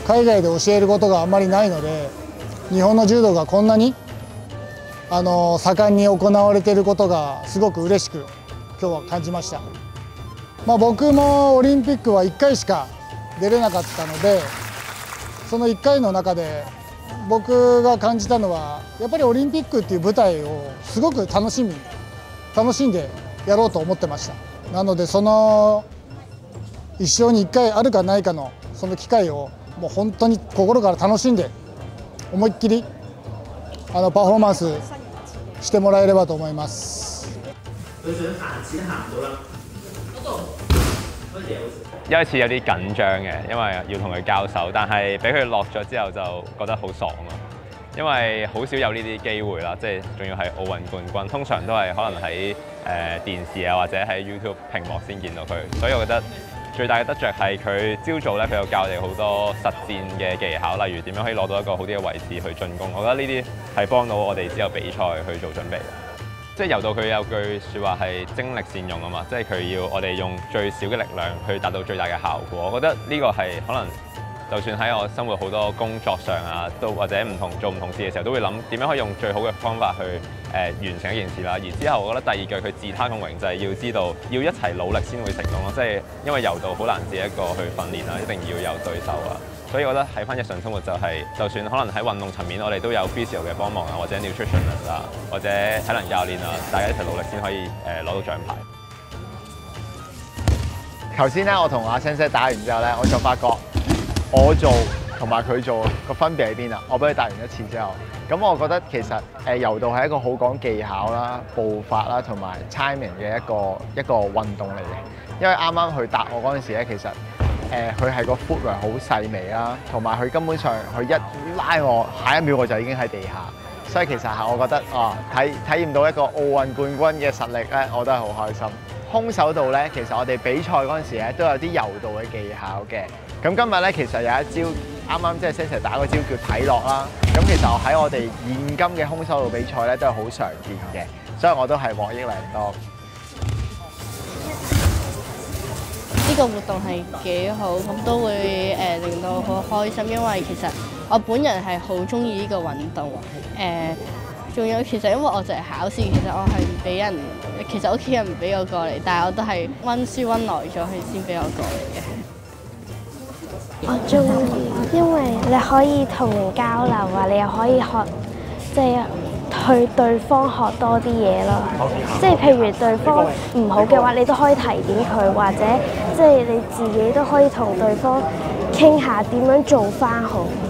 海外で教えることがあまりないので、日本の柔道がこんなに盛んに行われていることがすごく嬉しく今日は感じました。僕もオリンピックは1回しか出れなかったので、その1回の中で僕が感じたのはやっぱりオリンピックっていう舞台をすごく楽しんでやろうと思ってました。なのでその一生に1回あるかないかのその機会をもう本当に心から楽しんで思いっきりパフォーマンスしてもらえればと思います。 一開始有啲緊張嘅，因為要同佢交手，但係俾佢落咗之後就覺得好爽咯。因為好少有呢啲機會啦，即係仲要係奧運冠軍，通常都係可能喺電視啊或者喺 YouTube 屏幕先見到佢，所以我覺得最大嘅得着係佢朝早咧，佢有教我哋好多實戰嘅技巧，例如點樣可以攞到一個好啲嘅位置去進攻。我覺得呢啲係幫到我哋之後比賽去做準備。即係柔道佢有句説話係精力善用啊嘛，即係佢要我哋用最少嘅力量去達到最大嘅效果。我覺得呢個係可能就算喺我生活好多工作上啊，都或者做唔同事嘅時候，都會諗點樣可以用最好嘅方法去完成一件事啦。而之後我覺得第二句佢自他共榮就係要知道要一齊努力先會成功咯。即係因為柔道好難自己一個去訓練啦，一定要有對手啊。所以我覺得喺翻日常生活就係、就算可能喺運動層面，我哋都有 physio 嘅幫忙啊，或者 nutritionist 啊，或者體能教練啊，大家一齊努力先可以攞到獎牌。 頭先咧，我同阿 Sensei 打完之後咧，我就發覺我做同埋佢做個分別喺邊啊！我俾佢打完一次之後，咁我覺得其實柔道係一個好講技巧啦、步伐啦同埋 timing 嘅一個運動嚟嘅。因為啱啱佢答我嗰陣時咧，其實佢係個 footwork 好細微啦，同埋佢根本上佢一拉我，下一秒我就已經喺地下，所以其實係我覺得體驗到一個奧運冠軍嘅實力咧，我都係好開心。空手道咧，其實我哋比賽嗰陣時咧都有啲柔道嘅技巧嘅。咁今日咧其實有一招啱啱即係 Sensei 打嗰招叫睇落啦。咁其實喺我哋現今嘅空手道比賽咧都係好常見嘅，所以我都係獲益良多。 呢個活動係幾好，咁都會令到好開心，因為其實我本人係好中意呢個運動。仲有其實因為我就係考試，其實我係唔俾人，其實屋企人唔俾我過嚟，但係我都係温書温耐咗，佢先俾我過嚟嘅。 我中意，因為你可以同人交流啊，你又可以學即係去對方學多啲嘢咯。即係譬如對方唔好嘅話，你都可以提點佢，或者即係你自己都可以同對方傾下點樣做返好。